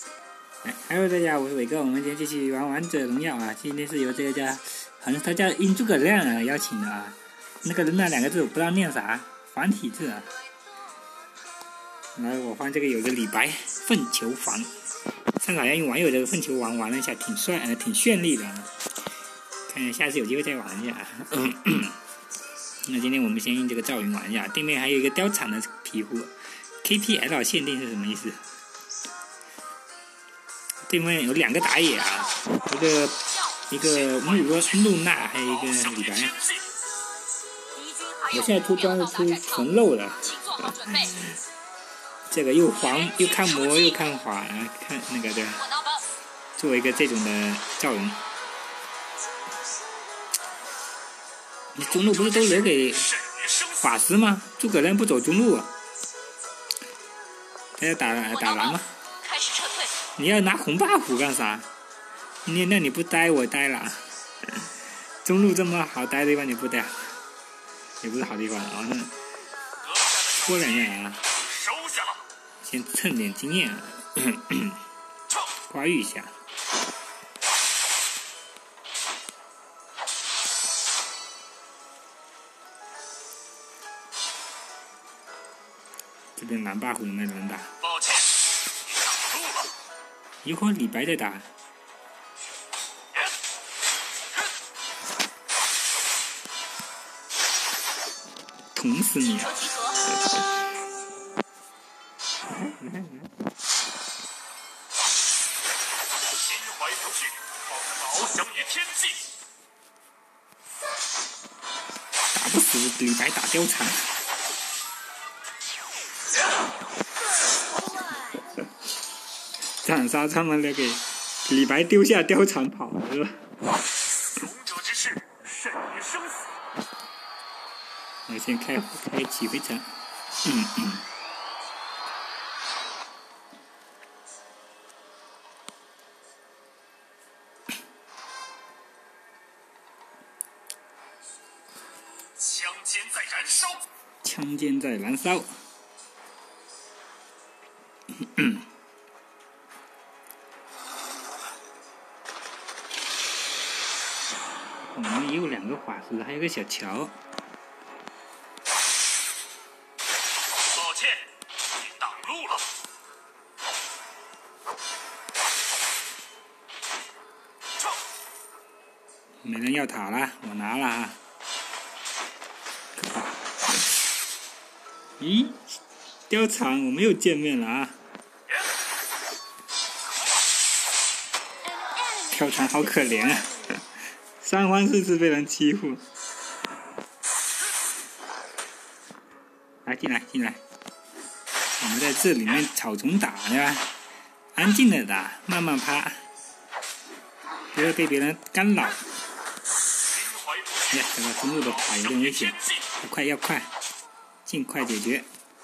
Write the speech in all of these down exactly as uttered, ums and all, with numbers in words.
哎 ，Hello， 大家好，我是伟哥，我们今天继续玩王者荣耀啊。今天是由这个叫，好像他叫殷诸葛亮啊邀请的啊。那个那两个字我不知道念啥，繁体字啊。然后我发现这个有个李白粪球房，上次好像用网友这个粪球王玩了一下，挺帅呃，挺绚丽的啊。看下次有机会再玩一下。那今天我们先用这个赵云玩一下，对面还有一个貂蝉的皮肤 ，K P L 限定是什么意思？对面有两个打野啊，一个一个木罗露娜，还有一个李白。我现在出装是出纯肉了，这个又黄又看魔又看法，看那个的，作为一个这种的赵云。你中路不是都留给法师吗？诸葛亮不走中路，他要打打蓝吗？你要拿红 buff 干啥？你那你不待我待了，中路这么好待的地方你不待，也不是好地方啊。那拖两下啊，先蹭点经验，刮玉一下。这边蓝 buff 有没有人打？一会儿李白在打，捅死你！ 心怀不惧，翱翔于天际。 打不死李白打貂蝉。斩杀他们了，给李白丢下貂蝉跑了是吧？ 勇者之事，甚于生死。 我先开开启回城。嗯嗯。 枪尖在燃烧。 枪尖在燃烧。嗯。我们也有两个法师，还有个小乔。 抱歉，你挡路了。 没人要塔了，我拿了啊。咦，貂蝉，我们又见面了啊！貂蝉好可怜啊。三番四次被人欺负，来进来进来，我们在这里面草丛打对吧？安静的打，慢慢趴，不要被别人干扰。哎呀，这个中路的塔有点危险，要快要快，尽快解决。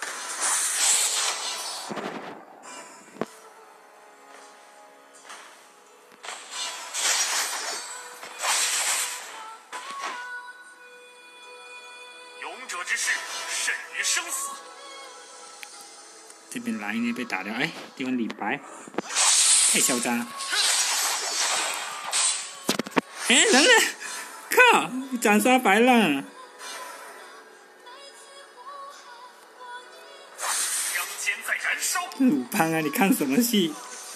之事甚于生死。 这边蓝一被打掉，哎，对方李白太嚣张了。哎，人呢？靠！斩杀白浪。 枪尖在燃烧。 鲁班啊，你看什么戏？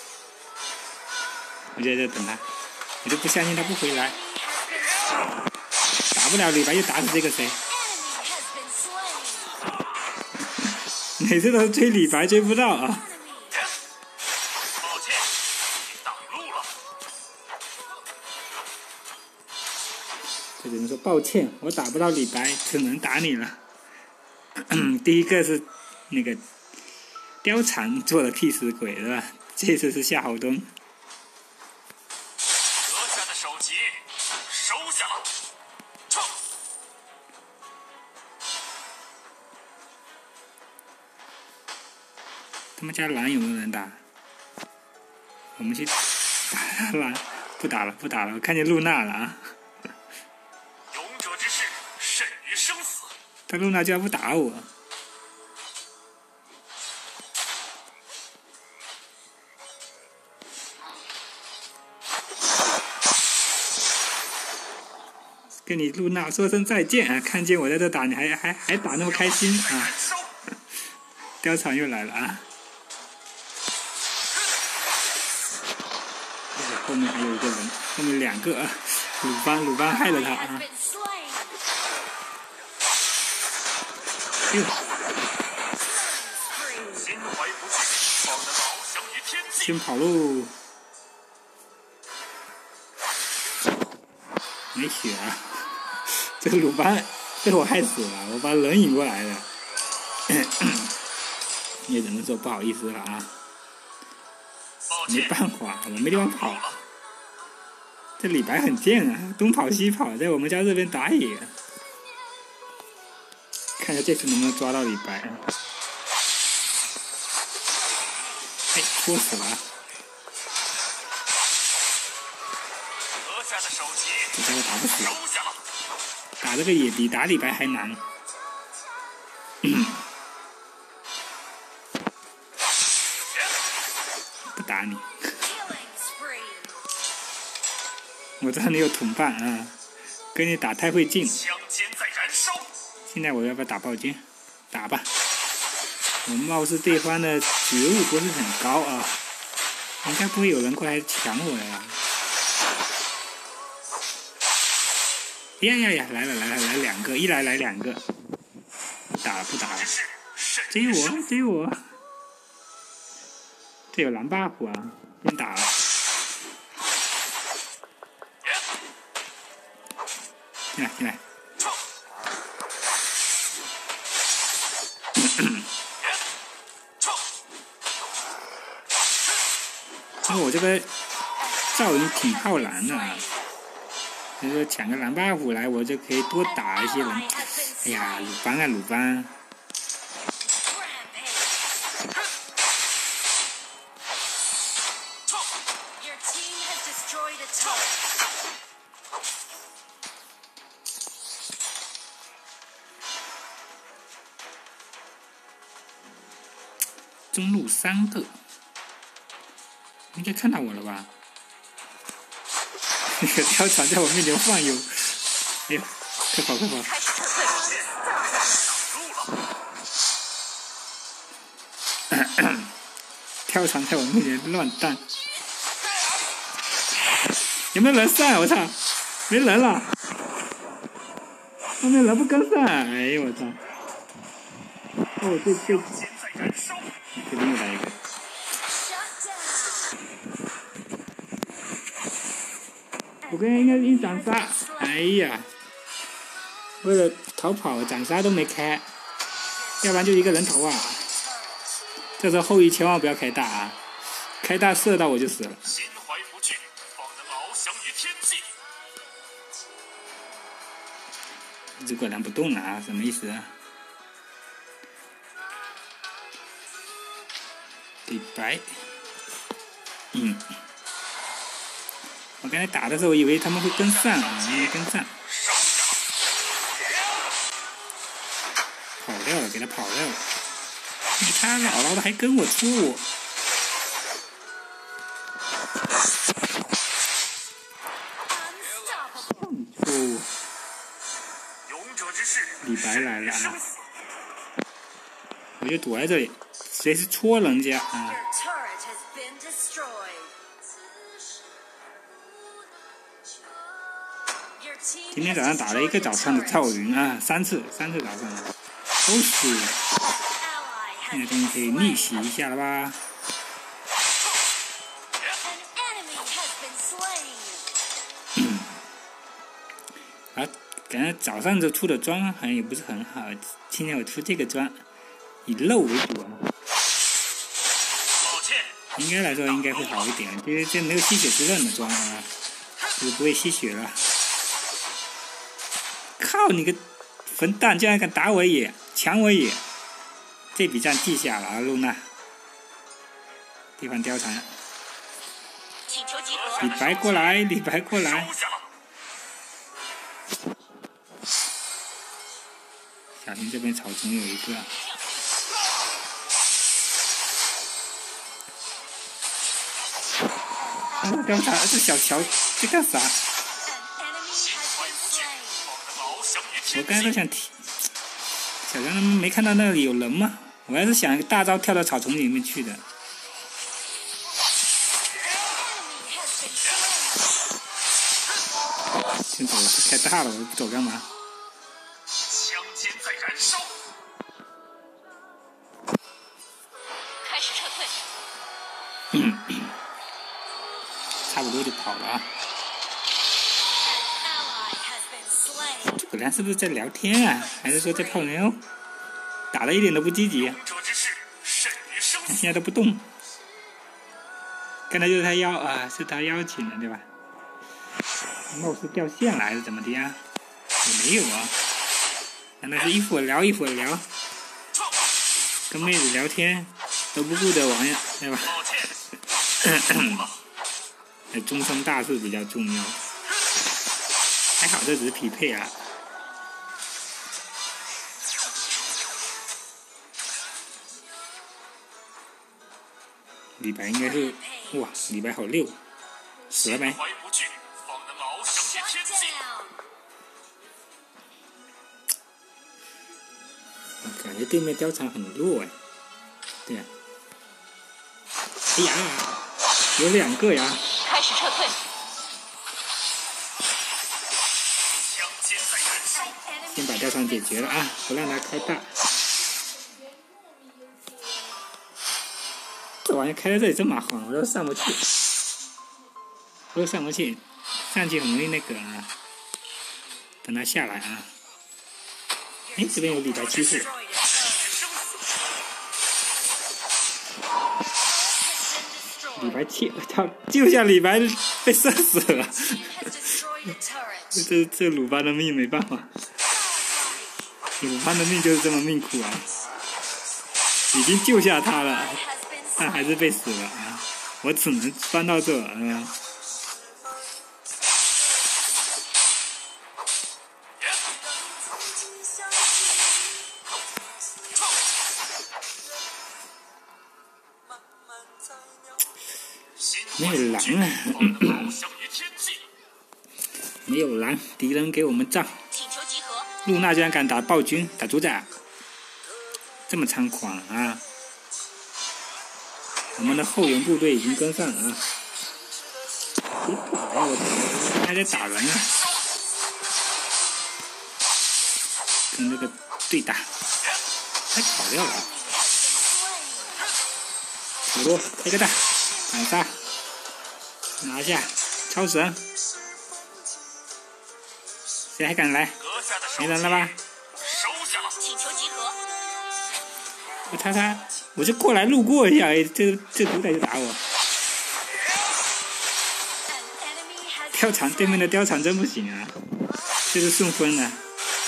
我就在这等他，我就不相信他不回来。打不了李白就打死这个谁？每次都是追李白追不到啊！ 抱歉，你挡路了。 这只能说抱歉，我打不到李白，只能打你了。第一个是那个貂蝉做了替死鬼，是吧？这次是夏侯惇。 阁下的首级收下了。撤。 他们家蓝有没有人打？我们去打他蓝，不打了，不打了。我看见露娜了啊！ 勇者之事，甚于生死。 他露娜居然不打我！ 跟你露娜说声再见啊！看见我在这打，你还还还打那么开心啊！貂蝉又来了啊！后面还有一个人，后面两个啊！鲁班，鲁班害了他啊！哟！先跑喽！没血啊！这个鲁班被我害死了，我把人引过来了，也只能说不好意思了啊！没办法，我没地方跑。这李白很贱啊，东跑西跑，在我们家这边打野。看一下这次能不能抓到李白啊！哎，戳死了！这家伙打不死，打这个野比打李白还难。不打你，我知道你有同伴啊，跟你打太费劲。现在我要不要打暴君？打吧。我貌似对方的觉悟不是很高啊，应该不会有人过来抢我的呀。呀呀呀！来了来了来两个，一来来两个。不打了不打了，追我追我！这有蓝 buff 啊，先打了。进来进来。因为我这个赵云挺耗蓝的啊，所以说抢个蓝 buff 来，我就可以多打一些人。哎呀，鲁班啊鲁班！中路三个。应该看到我了吧？那个貂蝉在我面前晃悠，哎呦，快跑快跑！貂蝉在我面前乱弹，有没有人上？我操，没人了，后面人不跟上，哎呦我操！哦，这这，这边又来一个。我刚才应该一斩杀，哎呀，为了逃跑，斩杀都没开，要不然就一个人头啊！这时候后羿千万不要开大啊，开大射到我就死了。心怀不惧，方能翱翔于天际。诸葛亮不动了啊，什么意思啊？李白，嗯。我刚才打的时候，我以为他们会跟上啊，没跟上，跑掉了，给他跑掉了。你看姥姥的还跟我戳我，戳我。李白来了啊！我就躲在这里，随时戳人家啊！今天早上打了一个早上的赵云啊，三次三次早上的，都死。现在终于可以逆袭一下了吧？嗯。啊，感觉早上这出的装好像也不是很好，今天我出这个装，以肉为主啊。应该来说应该会好一点，因为这没有吸血之刃的装啊，就是不会吸血了。靠你个混蛋，竟然敢打我野，抢我野！这笔账记下了啊，露娜。地方貂蝉。李白过来，李白过来。小心这边草丛有一个。啊，貂蝉，这小乔在干啥？ 我刚才都想提，小张没看到那里有人吗？我还是想大招跳到草丛里面去的。先走了，太大了，我不走干嘛？ 枪尖在燃烧。 开始撤退。 差不多就跑了啊。诸葛亮是不是在聊天啊？还是说在泡妞？打的一点都不积极。现在都不动。刚才就是他邀啊，是他邀请的对吧？貌似掉线了还是怎么的呀？也没有啊。难道是一会儿聊一会儿聊？跟妹子聊天都不顾得玩呀，对吧？那终身大事比较重要。还好这只是匹配啊。李白应该是，哇，李白好溜，死了没？感觉对面貂蝉很弱哎，对呀、啊，哎呀，有两个呀！ 开始撤退。 先把貂蝉解决了啊，不让他开大。这玩意开在这里真麻烦，我都上不去，我都上不去，上去很容易那个啊。等他下来啊！哎，这边有李白骑士。李白气，我操！救下李白被射死了。这这鲁班的命没办法，鲁班的命就是这么命苦啊！已经救下他了，但还是被死了啊！我只能翻到这啊。没有狼啊！没有狼，敌人给我们仗。露娜居然敢打暴君，打主宰，这么猖狂啊！我们的后援部队已经跟上了啊！别打呀！我还在打人啊！跟那个对打，还跑掉了。土多开个大，反杀。拿下，超神！谁还敢来？没人了吧？ 请求集合。 我他他，我就过来路过一下，哎，这这主宰就打我。貂蝉对面的貂蝉真不行啊，这是顺风的。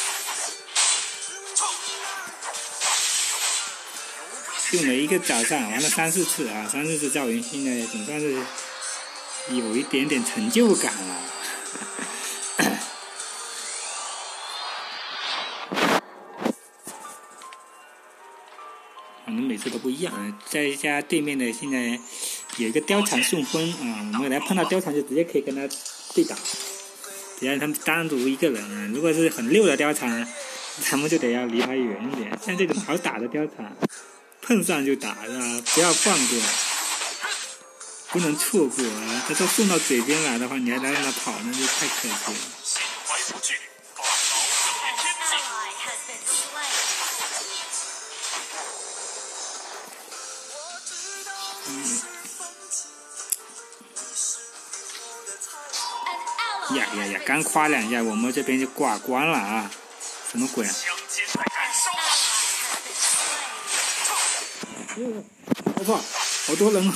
用了一个早上，玩了三四次啊，三四次赵云，现在总算是有一点点成就感了。反正每次都不一样，再加对面的现在有一个貂蝉顺风啊，我们来碰到貂蝉就直接可以跟他对打，只要他们单独一个人啊，如果是很溜的貂蝉，咱们就得要离他远一点。像这种好打的貂蝉，碰上就打是吧？不要放过。不能错过啊！他都送到嘴边来的话，你还来让他跑，那就太可惜了。嗯。呀呀呀！刚夸两下，我们这边就挂关了啊！什么鬼啊？我操，好多人！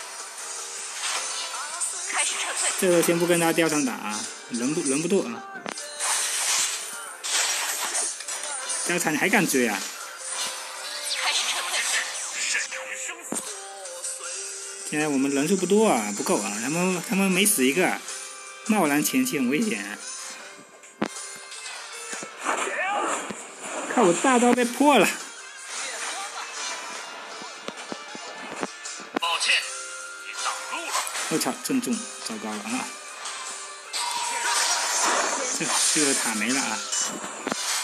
这个先不跟他貂蝉打啊，人不人不多啊。貂蝉你还敢追啊？现在我们人数不多啊，不够啊，他们他们没死一个，贸然前期很危险、啊。看我大招被破了。 抱歉，你挡路了。 我操，正中，糟糕了啊！这这个塔没了啊！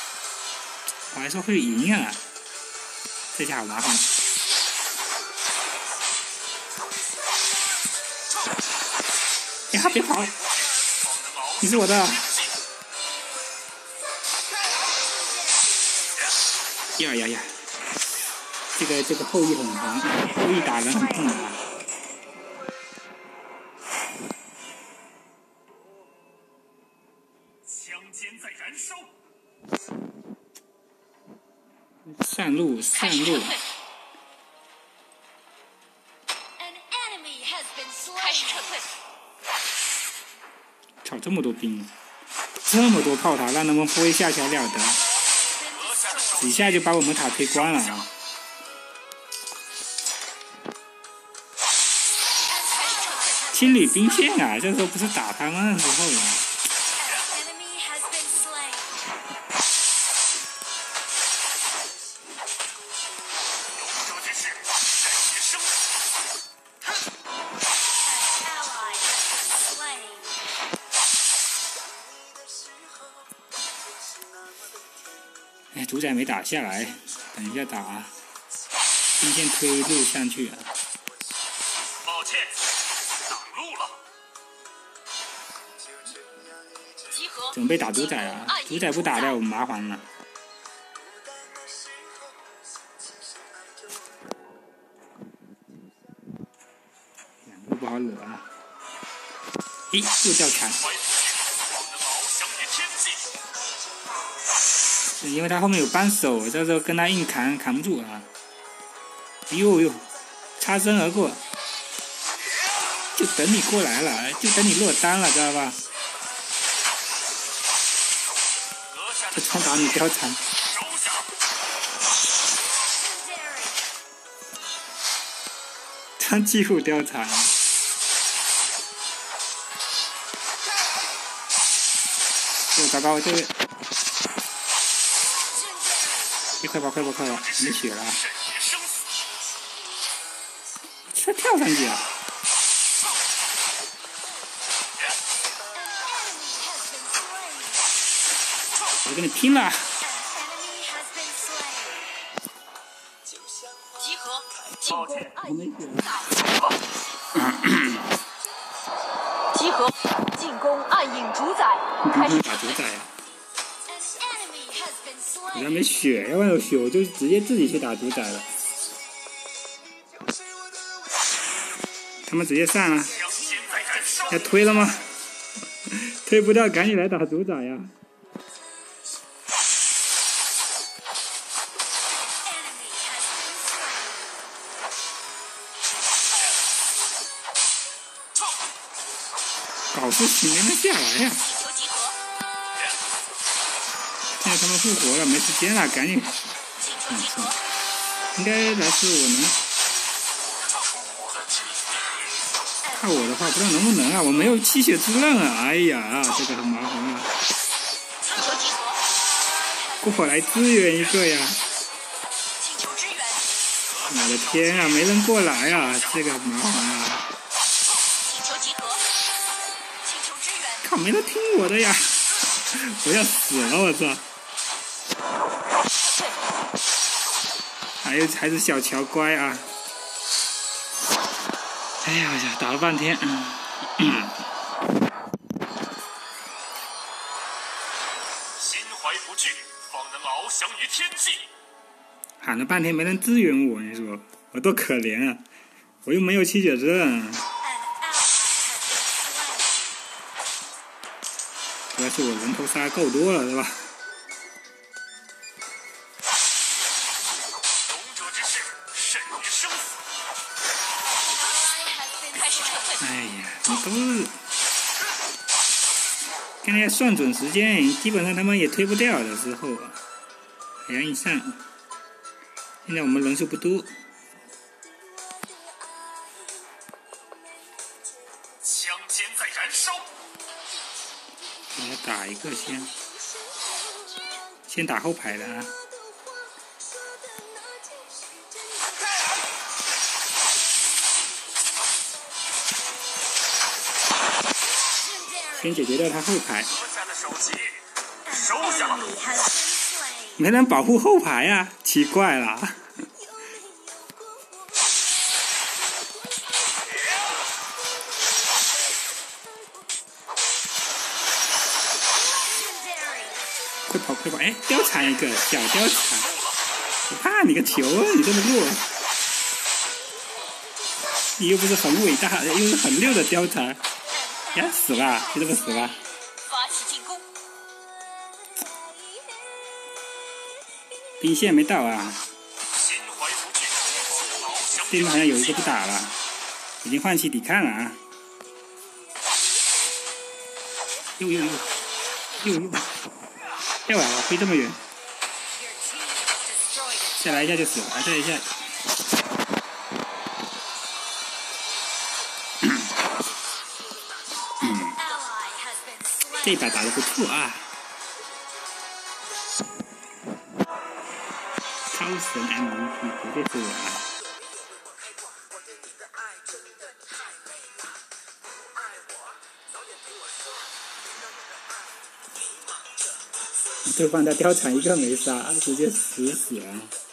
我还说会赢啊，这下好麻烦。哎呀，别跑！你是我的。呀呀呀！这个这个后羿很黄，后羿打人很痛啊。 枪尖在燃烧。 上路，上路。 开始撤退。 操，这么多兵，这么多炮塔，让他们挥下去还了得？几下就把我们塔推光了啊！清理兵线啊！这时候不是打他们的时候了。哎，主宰没打下来，等一下打啊！兵线推路上去啊！ 抱歉，挡路了。 集合。 准备打主宰啊！主宰不打掉，我们麻烦了。两个不好惹啊！咦，又掉铲。因为他后面有扳手，这时候跟他硬砍砍不住啊！呦呦，擦身而过，就等你过来了，就等你落单了，知道吧？这枪打你貂蝉，他几乎貂蝉。哟，糟糕，这个。快跑快跑快跑！没血了，这跳上去啊！我跟你拼了！ 集合，进攻暗影主宰。集合，进攻暗影主宰。开始打主宰啊！我还没血，要不然有血我就直接自己去打主宰了。他们直接上了，要推了吗？推不掉，赶紧来打主宰呀！搞事情没能下来呀！现在他们复活了，没时间了，赶紧。嗯，是。应该来自我能。靠我的话，不知道能不能啊？我没有吸血之刃啊！哎呀，这个很麻烦啊。过来支援一个呀！我的天啊，没人过来啊！这个很麻烦啊。靠，没人听我的呀！我要死了，我操！还有还是小乔乖啊！哎呀呀，打了半天，嗯。 心怀不惧，方能翱翔于天际。 喊了半天没人支援我，你说我多可怜啊！我又没有吸血之刃。主要是我人头杀够多了，是吧？ 勇者之事，甚于生死。 开始撤退。 哎呀，你都是刚才算准时间，基本上他们也推不掉的时候啊，还要硬上。现在我们人数不多。 枪尖在燃烧。 我要打一个先，先打后排的啊。先解决掉他后排。 阁下的首级收下了。 没人保护后排啊，奇怪了。快跑快跑！哎，貂蝉一个小貂蝉，我怕你个球啊！你这么弱，你又不是很伟大，又是很溜的貂蝉，呀死了，就这么死了。 发起进攻。 兵线没到啊， 心怀不惧，好想对面好像有一个不打了，已经放弃抵抗了啊！呦呦呦呦呦！掉了，我飞这么远，再来一下就死了，再来一下。嗯，这一把打得不错啊！超神 M V P 绝对是我啊！对方的貂蝉一个没杀，直接死死了。